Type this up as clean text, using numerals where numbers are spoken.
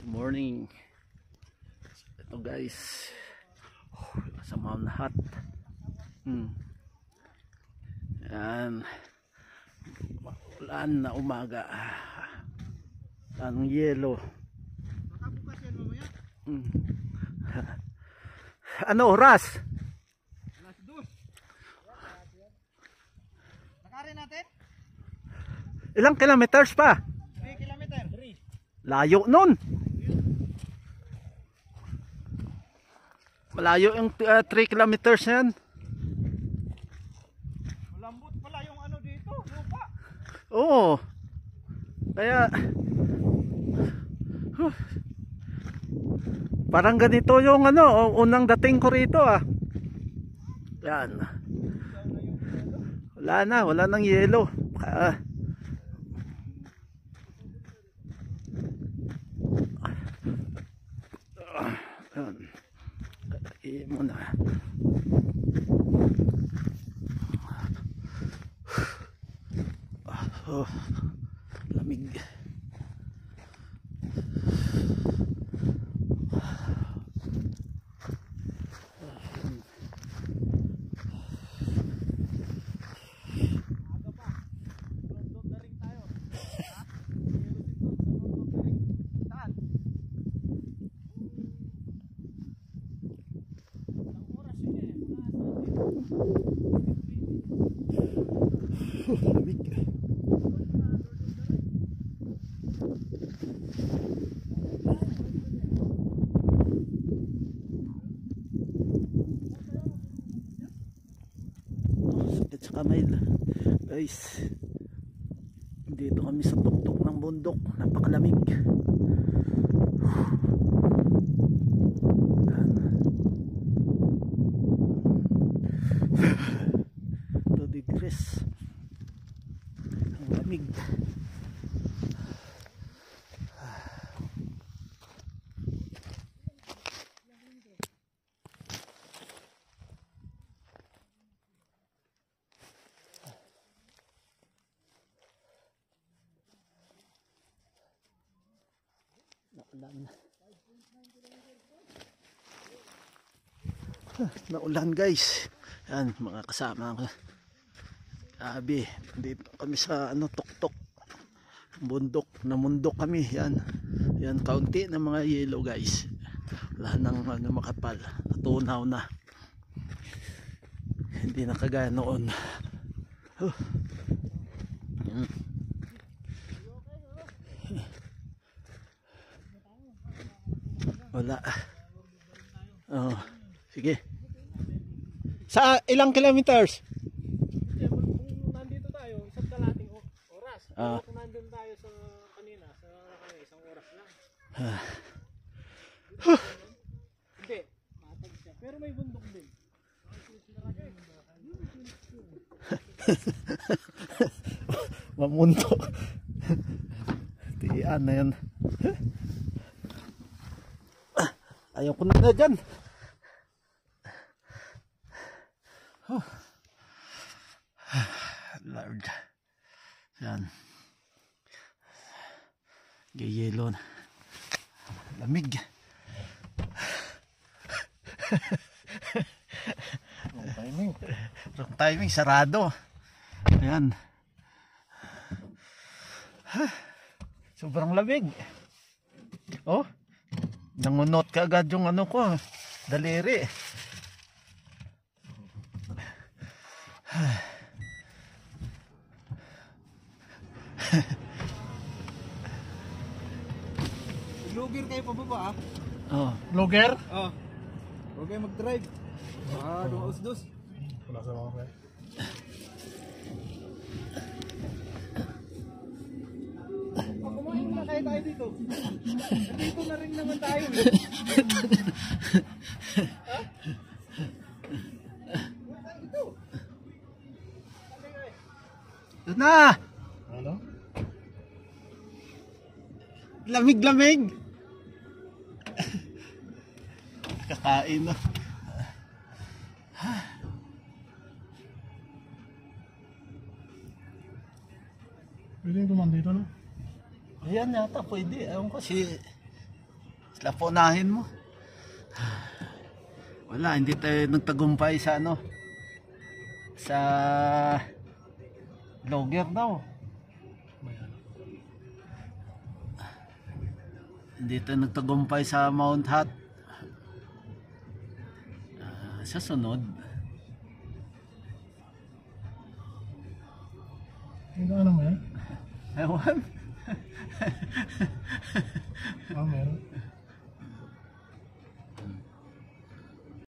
Morning. Ito guys, sa Mount Hat. Yan, ulan na umaga. Anong yelo. Makabukas yan mamaya. Ano oras? Alas 2. Nakarin natin? Ilang kilometers pa? 3 kilometer. Layo nun. Malayo yung 3 kilometers yan. Malambot pala yung ano dito, lupa. Oo. Kaya parang ganito yung ano, unang dating ko rito ah. Yan. Wala nang yelo. Yan. Kaya muna. Lamig. Lamig. Sakit sa kamay guys. Dito kami sa tuktok ng bundok, napakalamig. Degrees ang lamig. Naulan guys. Yan mga kasama ko. Grabe, dito kami sa ano, tuktok bundok, namundok kami. Yan kaunti na mga yellow guys. Wala nang ano, makapal, natunaw na, hindi na kagaya noon. Wala. Oh, sige. Sa ilang kilometers? Kung nandun tayo sa kanina, sa isang oras lang. Hindi, matag siya. Pero may bundok din. Mamuntok. Tiyan na yan. Ayaw ko na dyan. Lord. Yan. Gayelo na. Lamig. Wrong timing. Sarado. Ayan. Sobrang lamig. Oh. Nangunot ka agad yung ano ko. Daliri. Vlogger kayo pababa ah. Oh, vlogger? Oh. Huwag kayo mag-drive. Dumaus-dus. Wala sa mga pre. Kumain na kayo tayo dito. Dito na rin naman tayo. Ha? Ito na! Ano? Lamig-lamig! Kakain na. Pwede yung duman dito, no? Ayan yata, pwede. Ewan ko si Lapunahin mo. Wala, hindi tayo nagtagumpay sa ano. Sa logger daw. Hindi tayo nagtagumpay sa Mount Hot. Sa sunod. Ano mo yan? Ewan.